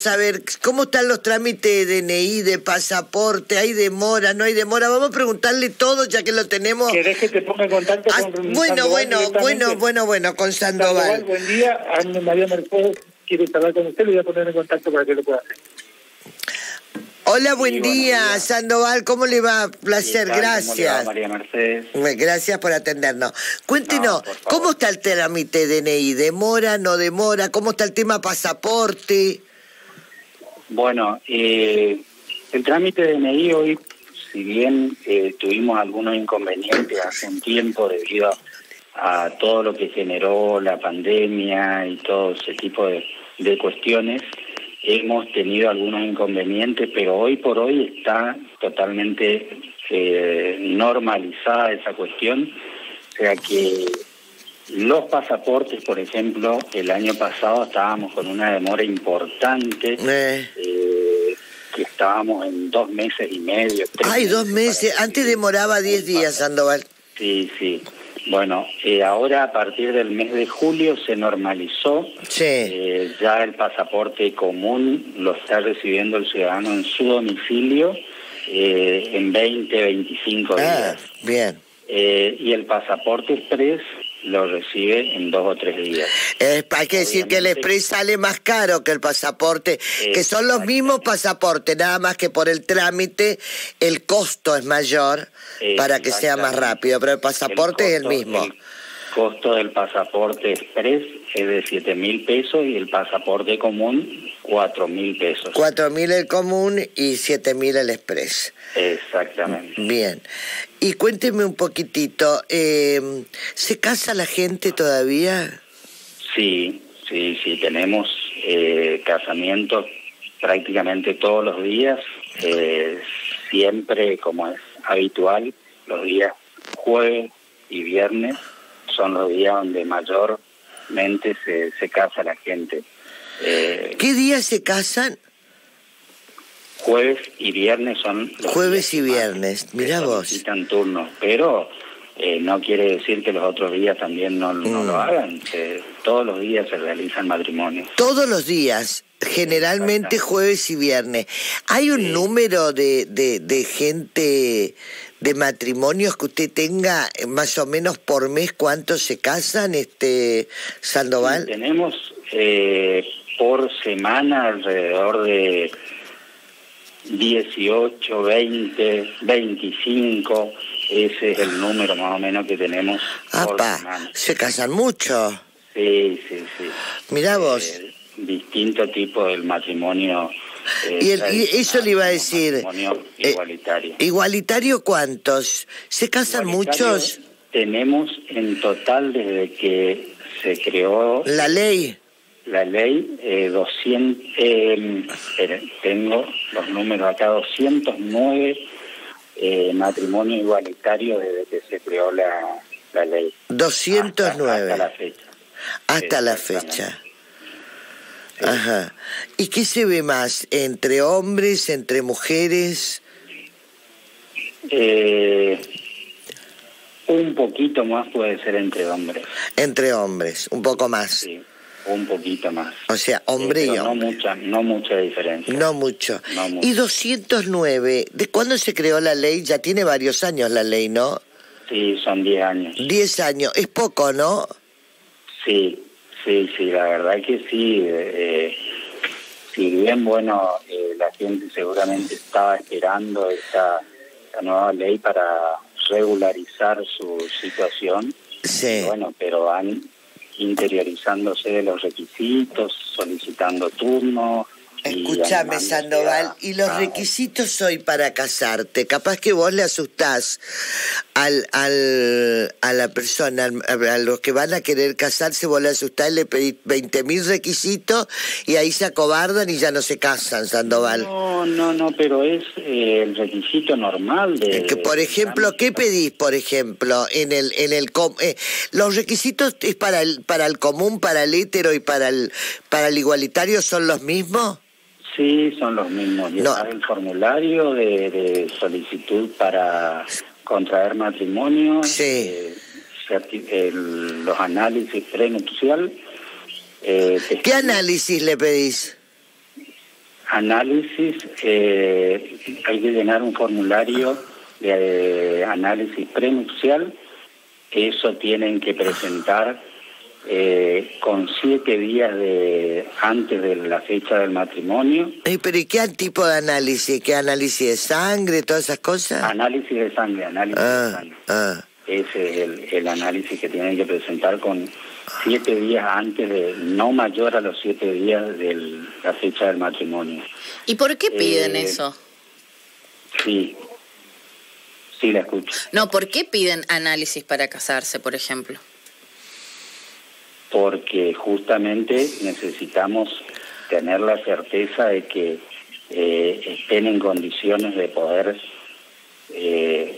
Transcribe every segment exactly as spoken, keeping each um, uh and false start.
saber cómo están los trámites de D N I, de pasaporte, hay demora, no hay demora. Vamos a preguntarle todo ya que lo tenemos. ¿Querés que te ponga en contacto ah, con Bueno, Sandoval bueno, bueno, bueno, bueno, con Sandoval. Sandoval, buen día. Ana María Mercedes quiere hablar con usted, le voy a poner en contacto para que lo pueda hacer. Hola, buen sí, día, día. Sandoval, ¿cómo le va? Placer, tal, gracias. María Mercedes. Gracias por atendernos. Cuéntenos, no, ¿cómo está el trámite de D N I? ¿Demora, no demora? ¿Cómo está el tema pasaporte? Bueno, eh, el trámite de D N I hoy, si bien eh, tuvimos algunos inconvenientes hace un tiempo debido a, a todo lo que generó la pandemia y todo ese tipo de, de cuestiones, hemos tenido algunos inconvenientes, pero hoy por hoy está totalmente eh, normalizada esa cuestión. O sea que los pasaportes, por ejemplo, el año pasado estábamos con una demora importante, Eh. eh, que estábamos en dos meses y medio. Tres Ay, dos meses. meses Antes demoraba diez días, Sandoval. Sí, sí. Bueno, eh, ahora a partir del mes de julio se normalizó. Sí. Eh, ya el pasaporte común lo está recibiendo el ciudadano en su domicilio eh, en veinte, veinticinco días. Ah, bien. Eh, y el pasaporte express lo recibe en dos o tres días. Eh, hay que decir que el express sale más caro que el pasaporte, que son los mismos pasaportes, nada más que por el trámite el costo es mayor para que sea más rápido, pero el pasaporte el costo, es el mismo. El costo del pasaporte express es de siete mil pesos y el pasaporte común cuatro mil pesos. Cuatro mil el común y siete mil el express. Exactamente. Bien. Y cuénteme un poquitito, eh, ¿se casa la gente todavía? Sí, sí, sí, tenemos eh, casamientos prácticamente todos los días, eh, siempre como es habitual, los días jueves y viernes son los días donde mayormente se, se casa la gente. Eh, ¿Qué días se casan? Jueves y viernes son los jueves y viernes, mirá vos. Solicitan turnos, pero eh, no quiere decir que los otros días también no, no mm. lo hagan. Se, todos los días se realizan matrimonios. Todos los días, generalmente jueves y viernes. ¿Hay un sí. número de, de, de gente, de matrimonios que usted tenga más o menos por mes? ¿Cuántos se casan, este Sandoval? Sí, tenemos eh, por semana alrededor de dieciocho, veinte, veinticinco, ese es el número más o menos que tenemos. Apa, por semana. ¿Se casan mucho? Sí, sí, sí. Mirá vos. Eh, distinto tipo del matrimonio. Eh, y, el, y eso le iba a decir. Matrimonio igualitario. Eh, ¿Igualitario cuántos? ¿Se casan muchos? Tenemos en total desde que se creó la ley. La ley, eh, doscientos, eh, esperen, tengo los números acá, doscientos nueve eh, matrimonios igualitarios desde que se creó la, la ley. doscientos nueve. Hasta, hasta la fecha. Hasta la fecha. Sí. Ajá. ¿Y qué se ve más? ¿Entre hombres, entre mujeres? Eh, un poquito más puede ser entre hombres. Entre hombres, un poco más. Sí. Un poquito más. O sea, hombre eh, y hombre. No mucha, no mucha diferencia. No mucho. no mucho. Y doscientos nueve, ¿de cuándo se creó la ley? Ya tiene varios años la ley, ¿no? Sí, son diez años. diez años, es poco, ¿no? Sí, sí, sí, la verdad que sí. Eh, si bien, bueno, eh, la gente seguramente estaba esperando esta, esta nueva ley para regularizar su situación. Sí. Bueno, pero han interiorizándose de los requisitos, solicitando turnos. Escúchame, Sandoval, a, y los a... requisitos hoy para casarte, capaz que vos le asustás al, al, a la persona, al, a los que van a querer casarse, vos le asustás y le pedís veinte mil requisitos y ahí se acobardan y ya no se casan, Sandoval. No, no, no, pero es eh, el requisito normal de... Que, por ejemplo, de... ¿qué pedís, por ejemplo, en el... en el eh, los requisitos es para el, para el común, para el hétero y para el, para el igualitario son los mismos? Sí, son los mismos. Y no. El formulario de, de solicitud para contraer matrimonio, sí. eh, el, los análisis prenupcial. Eh, ¿Qué análisis le pedís? análisis, eh, hay que llenar un formulario de eh, análisis prenupcial. Eso tienen que presentar eh, con siete días de antes de la fecha del matrimonio. ¿Y pero y qué tipo de análisis? ¿Qué análisis de sangre, todas esas cosas? Análisis de sangre, análisis ah, de sangre. Ah. Ese es el, el análisis que tienen que presentar con siete días antes de, no mayor a los siete días de la fecha del matrimonio. ¿Y por qué piden eh, eso? Sí, sí la escucho. No, ¿por qué piden análisis para casarse, por ejemplo? Porque justamente necesitamos tener la certeza de que eh, estén en condiciones de poder eh,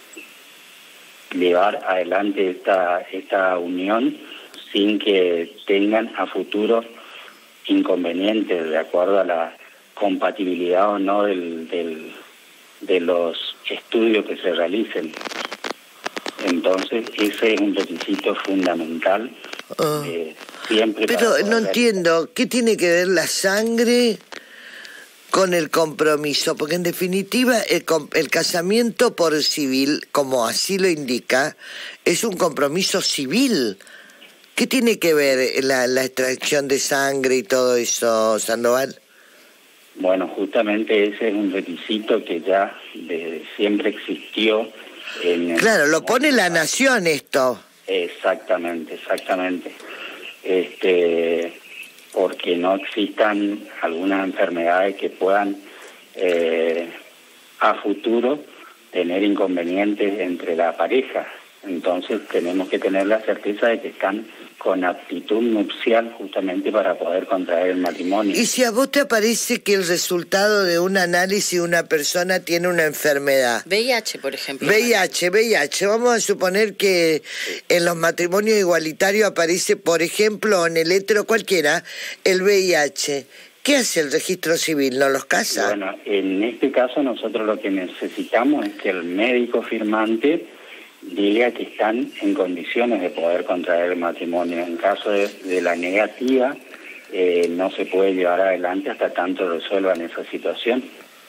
llevar adelante esta, esta unión sin que tengan a futuro inconvenientes de acuerdo a la compatibilidad o no del, del, de los estudios que se realicen. Entonces ese es un requisito fundamental. Oh. Eh, siempre Pero no entiendo, ¿qué tiene que ver la sangre con el compromiso? Porque en definitiva el, el casamiento por civil, como así lo indica, es un compromiso civil. ¿Qué tiene que ver la, la extracción de sangre y todo eso, Sandoval? Bueno, justamente ese es un requisito que ya desde siempre existió. En claro, el... lo pone la nación esto. Exactamente, exactamente. Este, porque no existan algunas enfermedades que puedan eh, a futuro tener inconvenientes entre la pareja. Entonces tenemos que tener la certeza de que están con aptitud nupcial justamente para poder contraer el matrimonio. ¿Y si a vos te aparece que el resultado de un análisis de una persona tiene una enfermedad? V I H, por ejemplo. V I H, V I H. Vamos a suponer que en los matrimonios igualitarios aparece, por ejemplo, en el hetero cualquiera, el V I H. ¿Qué hace el registro civil? ¿No los casa? Bueno, en este caso nosotros lo que necesitamos es que el médico firmante diga que están en condiciones de poder contraer el matrimonio. En caso de, de la negativa, eh, no se puede llevar adelante hasta tanto resuelvan esa situación.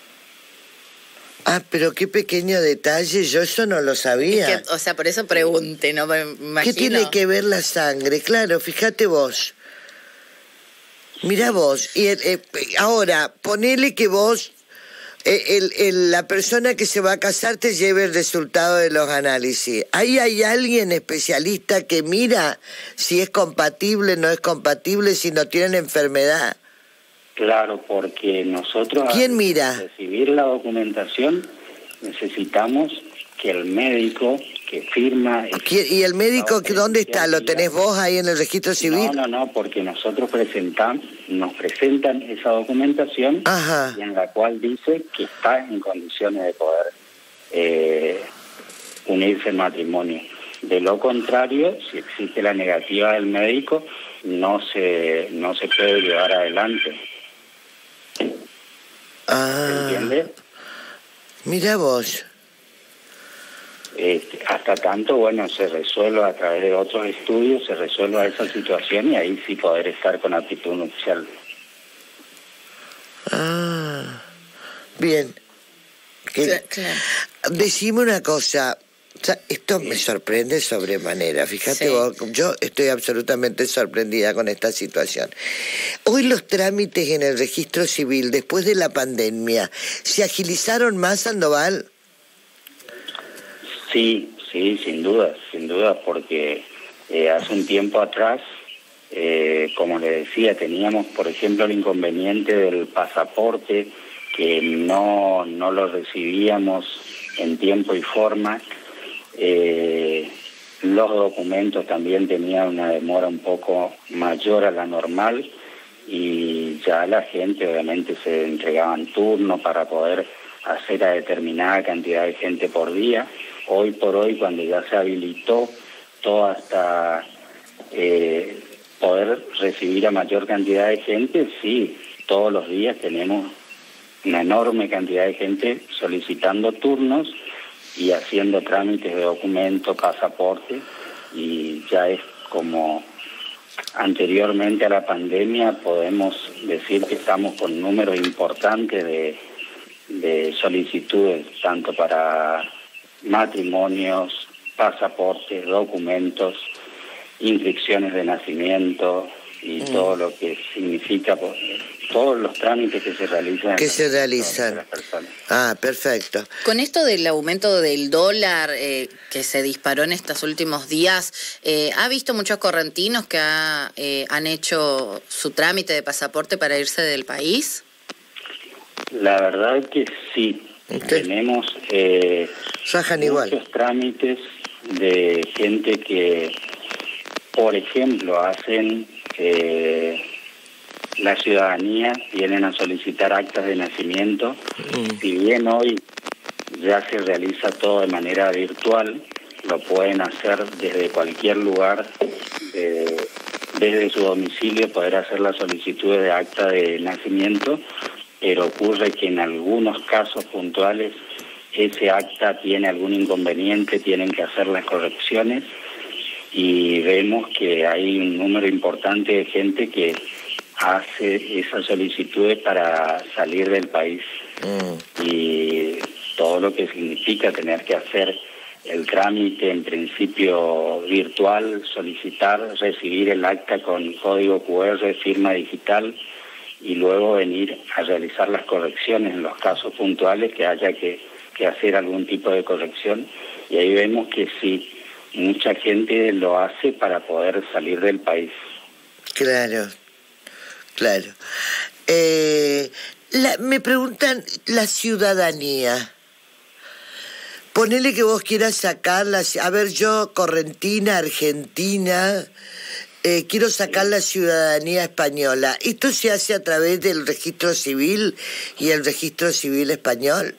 Ah, pero qué pequeño detalle, yo eso no lo sabía. Es que, o sea, por eso pregunte, no me imagino. ¿Qué tiene que ver la sangre? Claro, fíjate vos. Mirá vos, y el, eh, ahora, ponele que vos... El, el, la persona que se va a casar te lleve el resultado de los análisis. ¿Ahí hay alguien especialista que mira si es compatible, no es compatible, si no tienen enfermedad? Claro, porque nosotros ¿Quién al mira? recibir la documentación necesitamos que el médico que firma... ¿Y el médico dónde está? ¿Lo tenés vos ahí en el registro civil? No, no, no, porque nosotros presentamos, nos presentan esa documentación. Ajá. Y en la cual dice que está en condiciones de poder eh, unirse en matrimonio. De lo contrario, si existe la negativa del médico, no se, no se puede llevar adelante. Ah. ¿Entiendes? Mira vos. Este, hasta tanto, bueno, se resuelva a través de otros estudios, se resuelva esa situación y ahí sí poder estar con aptitud nupcial. Ah, bien. Claro, claro. Decime una cosa, o sea, esto me sorprende sobremanera, fíjate Sí. vos, yo estoy absolutamente sorprendida con esta situación. Hoy los trámites en el registro civil, después de la pandemia, ¿se agilizaron más, Sandoval? Sí, sí, sin duda, sin duda, porque eh, hace un tiempo atrás, eh, como le decía, teníamos, por ejemplo, el inconveniente del pasaporte, que no, no lo recibíamos en tiempo y forma. Eh, los documentos también tenían una demora un poco mayor a la normal y ya la gente obviamente se entregaban turnos para poder hacer a determinada cantidad de gente por día. Hoy por hoy, cuando ya se habilitó todo hasta eh, poder recibir a mayor cantidad de gente, sí, todos los días tenemos una enorme cantidad de gente solicitando turnos y haciendo trámites de documentos, pasaporte, y ya es como anteriormente a la pandemia, podemos decir que estamos con un número importante de, de solicitudes, tanto para matrimonios, pasaportes, documentos, inscripciones de nacimiento y mm. todo lo que significa, todos los trámites que se realizan. Que se realizan. Ah, perfecto. Con esto del aumento del dólar eh, que se disparó en estos últimos días, eh, ¿ha visto muchos correntinos que ha, eh, han hecho su trámite de pasaporte para irse del país? La verdad que sí. Okay. Tenemos eh, muchos igual. trámites de gente que, por ejemplo, hacen eh, la ciudadanía, vienen a solicitar actas de nacimiento. Mm. Si bien hoy ya se realiza todo de manera virtual, lo pueden hacer desde cualquier lugar, de, desde su domicilio, poder hacer la solicitud de acta de nacimiento, pero ocurre que en algunos casos puntuales ese acta tiene algún inconveniente, tienen que hacer las correcciones, y vemos que hay un número importante de gente que hace esas solicitudes para salir del país. Mm. Y todo lo que significa tener que hacer el trámite, en principio virtual, solicitar, recibir el acta con código cu erre, firma digital, y luego venir a realizar las correcciones en los casos puntuales que haya que, que hacer algún tipo de corrección. Y ahí vemos que sí, mucha gente lo hace para poder salir del país. Claro, claro. Eh, la, me preguntan la ciudadanía. Ponele que vos quieras sacarla, a ver, yo, correntina, argentina, eh, quiero sacar la ciudadanía española. ¿Esto se hace a través del registro civil y el registro civil español?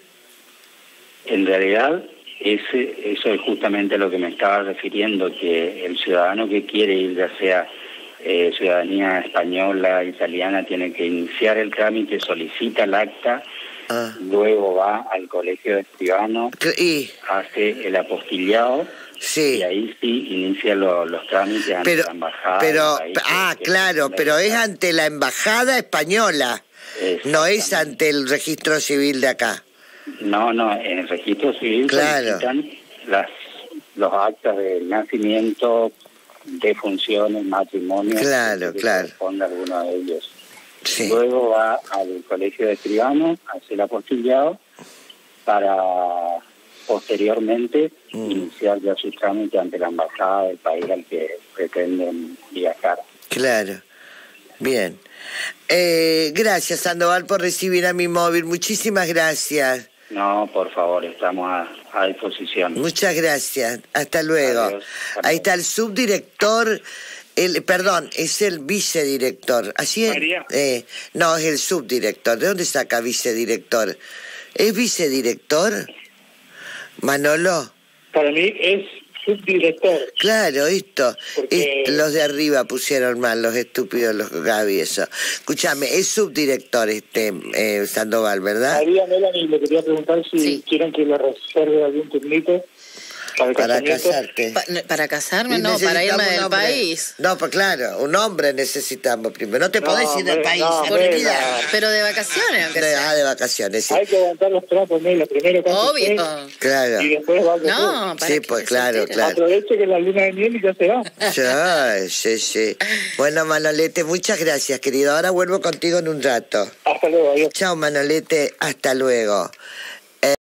En realidad, ese, eso es justamente lo que me estaba refiriendo, que el ciudadano que quiere ir, ya sea eh, ciudadanía española, italiana, tiene que iniciar el trámite, solicita el acta, ah. luego va al colegio de escribano, y... hace el apostillado. Sí. Y ahí sí inicia lo, los trámites ante pero, la embajada. Pero, país, ah, que, claro, que pero es ante la embajada española, no es ante el registro civil de acá. No, no, en el registro civil claro. solicitan las, los actas de nacimiento, de funciones, matrimonio, claro, que claro. corresponde a alguno de ellos. Sí. Luego va al colegio de escribano, hace el apostillado, para posteriormente mm. iniciar ya su trámite ante la embajada del país al que pretenden viajar. Claro, bien. Eh, gracias, Sandoval, por recibir a mi móvil. Muchísimas gracias. No, por favor, estamos a, a disposición. Muchas gracias. Hasta luego. Adiós. Ahí está el subdirector, el, perdón, es el vicedirector. ¿Así es? María. Eh, no, es el subdirector. ¿De dónde saca vicedirector? ¿Es vicedirector? Manolo. Para mí es subdirector. Claro, esto. Porque... Es, los de arriba pusieron mal, los estúpidos, los Gaby, eso. Escúchame, es subdirector este eh, Sandoval, ¿verdad? María Melanie, le quería preguntar si sí. quieren que le reserve algún turnito para, para casarte. Pa, para casarme, no, para irme del hombre. país. No, pues claro, un hombre necesitamos primero. No te no, podés ir del país, no, Mela. Pero de vacaciones, aunque de, sea. Ah, de vacaciones, sí. Hay que aguantar los trapos, Mela. Primero obvio. Usted, claro. Y después va a no, para sí, pues claro, claro. Aproveche que la luna de miel y ya se va. Ya, sí, sí. Bueno, Manolete, muchas gracias, querido. Ahora vuelvo contigo en un rato. Hasta luego, adiós. Chao, Manolete, hasta luego.